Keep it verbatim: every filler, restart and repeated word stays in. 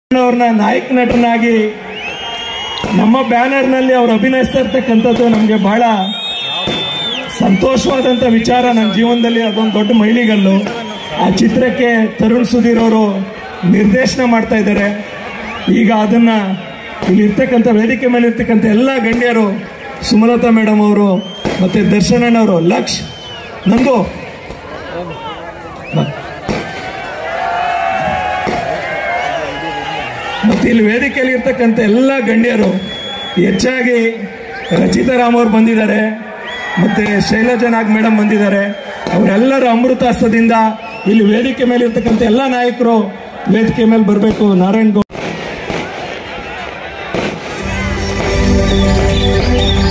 ಅವ್ರನ್ನ ನಾಯಕ ನಟನಾಗಿ ನಮ್ಮ ಬ್ಯಾನರ್ನಲ್ಲಿ ಅವರು ಅಭಿನಯಿಸ್ತಾ ಇರ್ತಕ್ಕಂಥದ್ದು ನಮಗೆ ಬಹಳ ಸಂತೋಷವಾದಂಥ ವಿಚಾರ. ನನ್ನ ಜೀವನದಲ್ಲಿ ಅದೊಂದು ದೊಡ್ಡ ಮೈಲಿಗಲ್ಲು. ಆ ಚಿತ್ರಕ್ಕೆ ತರುಣ್ ಸುಧೀರ್ ಅವರು ನಿರ್ದೇಶನ ಮಾಡ್ತಾ ಇದ್ದಾರೆ. ಈಗ ಅದನ್ನ ಇಲ್ಲಿ ಇರ್ತಕ್ಕಂಥ ವೇದಿಕೆ ಮೇಲೆ ಇರ್ತಕ್ಕಂಥ ಎಲ್ಲ ಗಣ್ಯರು, ಸುಮಲತಾ ಮೇಡಮ್ ಅವರು ಮತ್ತೆ ದರ್ಶನ್ ಅಣ್ಣವರು, ಲಕ್ಷ್ ನಂದು ಮತ್ತೆ ಇಲ್ಲಿ ವೇದಿಕೆಯಲ್ಲಿ ಇರ್ತಕ್ಕಂಥ ಎಲ್ಲ ಗಣ್ಯರು, ಹೆಚ್ಚಾಗಿ ರಚಿತಾ ರಾಮ್ ಅವರು ಬಂದಿದ್ದಾರೆ, ಮತ್ತೆ ಶೈಲಜಾ ನಾಗ್ ಮೇಡಮ್ ಬಂದಿದ್ದಾರೆ. ಅವರೆಲ್ಲರ ಅಮೃತಾಸ್ತದಿಂದ ಇಲ್ಲಿ ವೇದಿಕೆ ಮೇಲೆ ಇರ್ತಕ್ಕಂಥ ಎಲ್ಲ ನಾಯಕರು ವೇದಿಕೆ ಮೇಲೆ ಬರಬೇಕು. ನಾರಾಯಣ್ ಗೌಡ